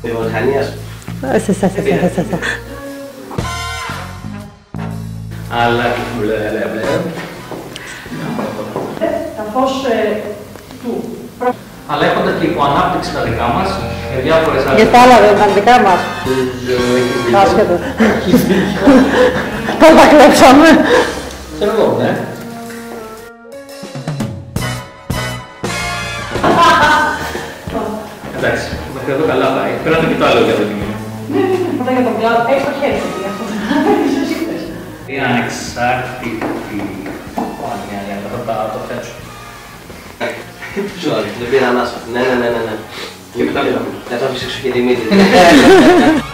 Βιομηχανίας. Αλλά τα φως του. αλλά έχοντας και υποανάπτυξη τα δικά μας, με διάφορες άλλες... Για τα άλλα δεν ήταν δικά μας. Άσχετο. Πώς τα κλέψαμε. Ξέρω εγώ, ναι. Εντάξει, μέχρι εδώ καλά πάει. Πέρατε και το άλλο για το κείμενο. Ναι, μετά για τον κλάδο. Έχεις το χέρι σου για αυτό. Η ανεξάρτητη πάνια, θα το φτιάξω. Δεν πήρα ανάσα. Ναι. Και μετά θα αφήσω και τη μύτη.